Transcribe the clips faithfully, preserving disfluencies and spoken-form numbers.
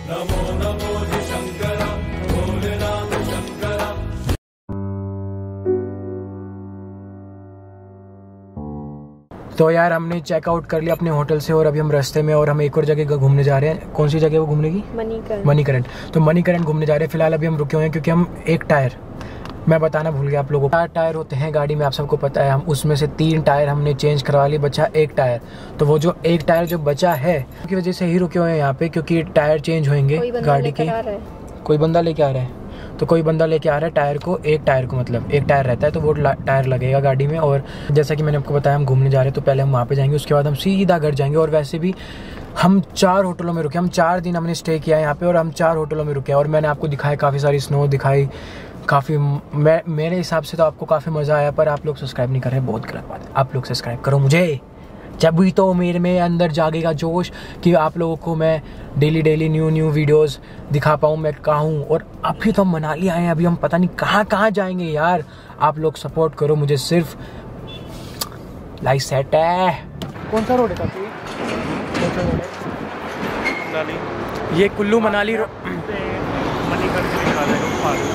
तो यार हमने चेकआउट कर लिया अपने होटल से और अभी हम रास्ते में और हम एक और जगह घूमने जा रहे हैं। कौन सी जगह वो घूमने की? मणिकरण। मणिकरण। तो मणिकरण घूमने जा रहे हैं। फिलहाल अभी हम रुके हुए हैं क्योंकि हम एक टायर, मैं बताना भूल गया आप लोगों को, चार टायर होते हैं गाड़ी में, आप सबको पता है। हम उसमें से तीन टायर हमने चेंज करवा लिए, बचा एक टायर। तो वो जो एक टायर जो बचा है उसकी वजह से ही रुके हुए हैं यहाँ पे, क्योंकि टायर चेंज होंगे गाड़ी के। कोई बंदा लेके आ रहा है, तो कोई बंदा लेके आ रहा है टायर को, एक टायर को, मतलब एक टायर रहता है तो वो टायर लगेगा गाड़ी में। और जैसा कि मैंने आपको बताया हम घूमने जा रहे हैं, तो पहले हम वहाँ पे जाएंगे, उसके बाद हम सीधा घर जाएंगे। और वैसे भी हम चार होटलों में रुके, हम चार दिन हमने स्टे किया है यहाँ पे और हम चार होटलों में रुके। और मैंने आपको दिखाया, काफ़ी सारी स्नो दिखाई, काफ़ी, मैं मेरे हिसाब से तो आपको काफ़ी मज़ा आया। पर आप लोग सब्सक्राइब नहीं कर रहे, बहुत गलत बात है। आप लोग सब्सक्राइब करो मुझे, जब भी तो मेरे में अंदर जागेगा जोश कि आप लोगों को मैं daily daily new new videos दिखा पाऊँ मैं कहाँ हूँ। और अभी तो हम मनाली आए हैं, अभी हम पता नहीं कहाँ कहाँ जाएंगे यार। आप लोग सपोर्ट करो मुझे, सिर्फ लाइक सेट है। कौन सा रोड है काफी? कौन सा रोड है? मनाली। ये कुल्लू मनाली मणिकरण से निकाल रहे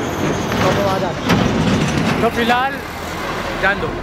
हो। तो फिलहाल जान दो।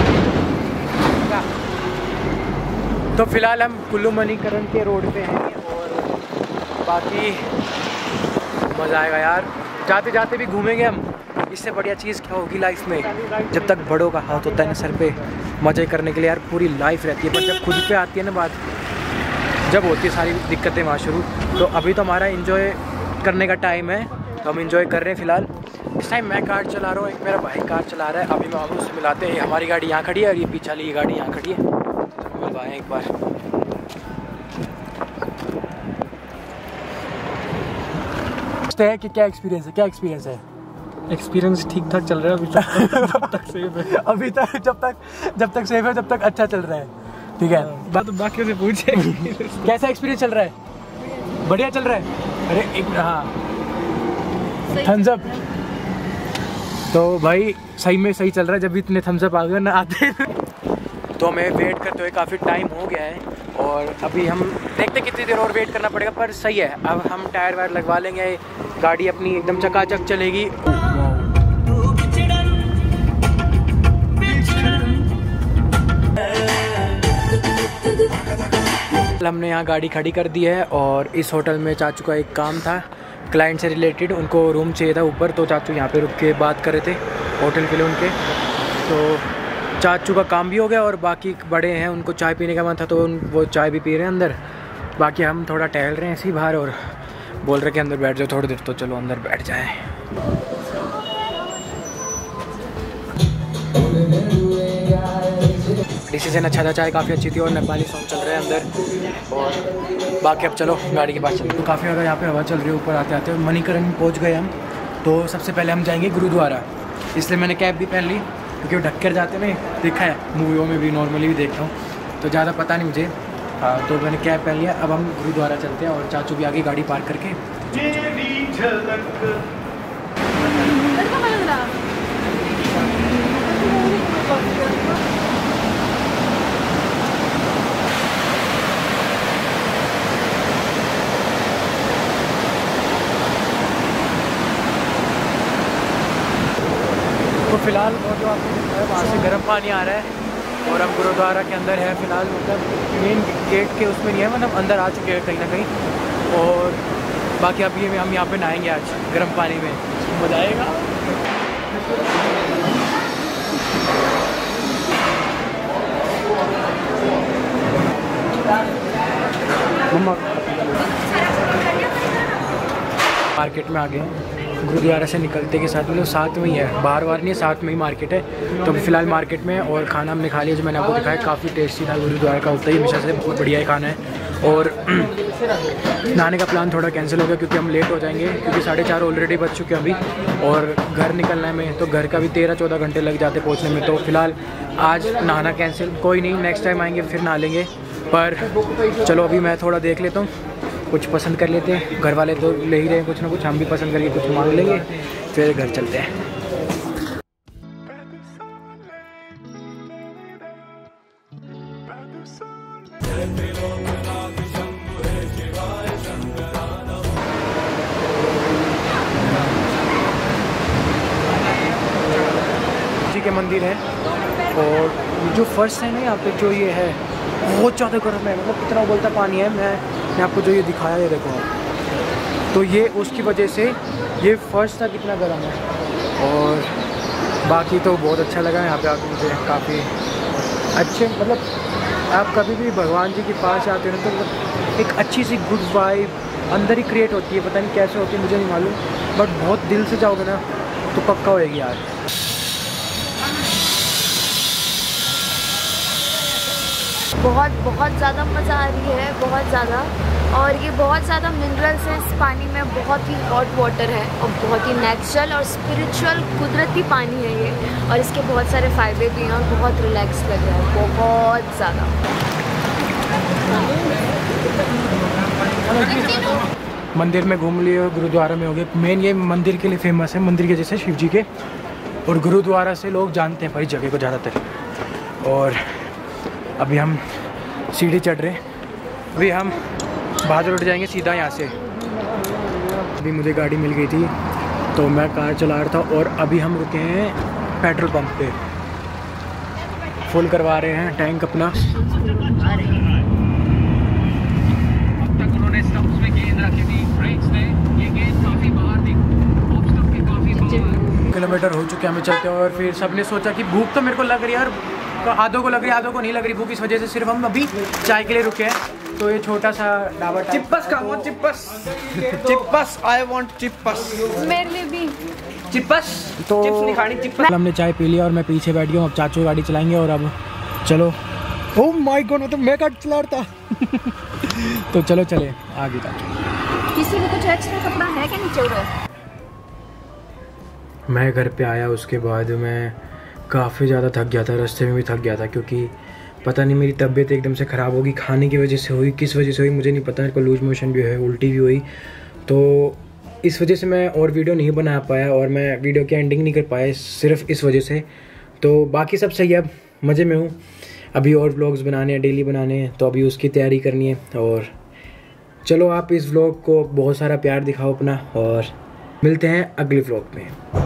तो फिलहाल हम कुल्लू मणिकरण के रोड पे हैं और बाकी मज़ा आएगा यार, जाते जाते भी घूमेंगे हम। इससे बढ़िया चीज़ क्या होगी लाइफ में, जब तक बड़ों का हाथ होता है ना सर पे, मज़े करने के लिए यार पूरी लाइफ रहती है। पर जब खुद पे आती है ना बात, जब होती है सारी दिक्कतें वहाँ शुरू। तो अभी तो हमारा एंजॉय करने का टाइम है, तो हम एंजॉय कर रहे हैं फिलहाल। इस टाइम मैं कार चला रहा हूँ, एक मेरा भाई कार चला रहा है। अभी मैं आपको उससे मिलाते हैं, हमारी गाड़ी यहाँ खड़ी है और ये पीछे वाली गाड़ी यहाँ खड़ी है। मिलवाएं एक बार। है कि क्या एक्सपीरियंस है, क्या एक्सपीरियंस है? एक्सपीरियंस ठीक ठाक चल रहा है अभी तक। जब तक सेफ है अभी तक, जब तक जब तक सेफ है तब तक अच्छा चल रहा है। ठीक है, बात बाकियों से पूछे कैसा एक्सपीरियंस चल रहा है? बढ़िया चल रहा है। अरे एक हाँ थम्स अप। तो भाई सही में सही चल रहा है, जब भी इतने थम्स अप आ गए ना आते तो हमें वेट करते हुए काफ़ी टाइम हो गया है। और अभी हम देखते कितनी देर और वेट करना पड़ेगा, पर सही है। अब हम टायर वायर लगवा लेंगे, गाड़ी अपनी एकदम चकाचक चलेगी। हमने यहाँ गाड़ी खड़ी कर दी है और इस होटल में चाचू का एक काम था, क्लाइंट से रिलेटेड, उनको रूम चाहिए था ऊपर, तो चाचू यहाँ पे रुक के बात कर रहे थे होटल के लिए उनके। तो चाचू का काम भी हो गया और बाकी बड़े हैं, उनको चाय पीने का मन था तो वो चाय भी पी रहे हैं अंदर। बाकी हम थोड़ा टहल रहे हैं ऐसे ही बाहर और बोल रहे कि अंदर बैठ जाओ थोड़ी देर, तो चलो अंदर बैठ जाएं। डिसीजन अच्छा था, चाय काफ़ी अच्छी थी और नेपाली सॉन्ग चल रहे हैं अंदर। और बाकी अब चलो गाड़ी के पास चलते। तो काफ़ी ज़्यादा यहाँ पे हवा चल रही है ऊपर आते आते। मणिकरण पहुँच गए हम। तो सबसे पहले हम जाएंगे गुरुद्वारा, इसलिए मैंने कैब भी पहन ली क्योंकि वो ढक कर जाते हैं, देखा है मूवियों में भी, नॉर्मली भी देखता हूँ, तो ज़्यादा पता नहीं मुझे। हाँ तो मैंने कैब पहन लिया। अब हम गुरुद्वारा चलते हैं और चाचू भी आगे गाड़ी पार्क करके। तो फिलहाल वो जो आपने देखा है वहाँ से गर्म पानी आ रहा है और हम गुरुद्वारा के अंदर है फिलहाल, मतलब मेन गेट के उसमें नहीं है, मतलब अंदर आ चुके हैं कहीं ना कहीं। और बाकी अभी हम यहाँ पे नहाएंगे आज गर्म पानी में, मज़ा आएगा। मार्केट में आ गए हैं गुरुद्वारा से निकलते के साथ, मतलब साथ में ही है, बाहर बाहर नहीं है, साथ में ही मार्केट है। तो अभी फ़िलहाल मार्केट में और खाना हमने खा लिया जो मैंने आपको दिखाया, काफ़ी टेस्टी था। गुरुद्वारा का होता ही हमेशा से बहुत बढ़िया ही खाना है। और नहाने का प्लान थोड़ा कैंसिल हो गया क्योंकि हम लेट हो जाएंगे, क्योंकि साढ़े चार ऑलरेडी बज चुके हैं अभी और घर निकलने में तो घर का भी तेरह चौदह घंटे लग जाते पहुँचने में। तो फिलहाल आज नहाना कैंसिल, कोई नहीं, नेक्स्ट टाइम आएंगे फिर नहा लेंगे। पर चलो अभी मैं थोड़ा देख लेता हूँ, कुछ पसंद कर लेते हैं। घर वाले तो ले ही रहे हैं कुछ ना कुछ, हम भी पसंद करके कुछ मांग लेंगे, फिर घर चलते हैं। मंदिर है। और जो फर्स्ट है ना यहाँ पे, जो ये है बहुत ज़्यादा गर्म है, मतलब कितना उबलता पानी है। मैं मैं आपको जो ये दिखाया, ये देखो आप, तो ये उसकी वजह से ये फर्स्ट था कितना गर्म है। और बाकी तो बहुत अच्छा लगा यहाँ पे आके मुझे, काफ़ी अच्छे, मतलब आप कभी भी भगवान जी के पास आते हो ना तो मतलब एक अच्छी सी गुड वाइब अंदर ही क्रिएट होती है। पता नहीं कैसे होती है, मुझे नहीं मालूम, बट बहुत दिल से जाओगे ना तो पक्का होएगी यार। बहुत बहुत ज़्यादा मज़ा आ रही है, बहुत ज़्यादा। और ये बहुत ज़्यादा मिनरल्स है इस पानी में, बहुत ही हॉट वाटर है और बहुत ही नेचुरल और स्पिरिचुअल कुदरती पानी है ये। और इसके बहुत सारे फ़ायदे भी हैं और बहुत रिलैक्स लग रहा है, बहुत ज़्यादा। मंदिर में घूम लिए, गुरुद्वारा में हो गए। मेन ये मंदिर के लिए फेमस है, मंदिर के जैसे शिव जी के, और गुरुद्वारा से लोग जानते हैं भाई जगह को ज़्यादातर। और अभी हम सीढ़ी चढ़ रहे हैं, अभी हम बहादुर रोड जाएंगे सीधा यहाँ से। अभी मुझे गाड़ी मिल गई थी तो मैं कार चला रहा था, और अभी हम रुके हैं पेट्रोल पंप पे, फुल करवा रहे हैं टैंक अपना। अब तक उन्होंने स्टंप्स में गेंद रखी थी, ब्रेक्स ने ये गेंद काफ़ी बाहर थी, ऑफ स्टंप के काफ़ी बाहर। किलोमीटर हो चुके हमें चलते, और फिर सबने सोचा कि भूख तो मेरे को लग रही है यार, आधों को लग रही है आधों को नहीं लग रही भूख, इस वजह से सिर्फ हम अभी चाय के लिए रुके हैं। तो ये छोटा सा ढाबा, चिप्पस खाऊंगा, चिप्पस चिप्पस, आई वांट चिप्पस। मेरे लिए भी चिप्पस, तो चिप्स नहीं खानी, चिप्पस। हमने चाय पी लिया और मैं पीछे बैठ गया हूँ, अब चाचू गाड़ी चलाएंगे। और अब चलो, ओह माय गॉड, मतलब मैं गाड़ी चला रहा था। तो चलो चले आगे तक। किसी को कुछ एक्स्ट्रा कपड़ा है कि नहीं चल रहा है? मैं घर पे आया, उसके बाद मैं काफ़ी ज़्यादा थक गया था, रास्ते में भी थक गया था, क्योंकि पता नहीं मेरी तबीयत एकदम से ख़राब होगी, खाने की वजह से हुई, किस वजह से हुई मुझे नहीं पता। मेरे को लूज मोशन भी है, उल्टी भी हुई, तो इस वजह से मैं और वीडियो नहीं बना पाया, और मैं वीडियो की एंडिंग नहीं कर पाया सिर्फ इस वजह से। तो बाकी सब सही है, अब मज़े में हूँ। अभी और व्लॉग्स बनाने हैं, डेली बनाने हैं, तो अभी उसकी तैयारी करनी है। और चलो आप इस व्लॉग को बहुत सारा प्यार दिखाओ अपना, और मिलते हैं अगले व्लॉग में।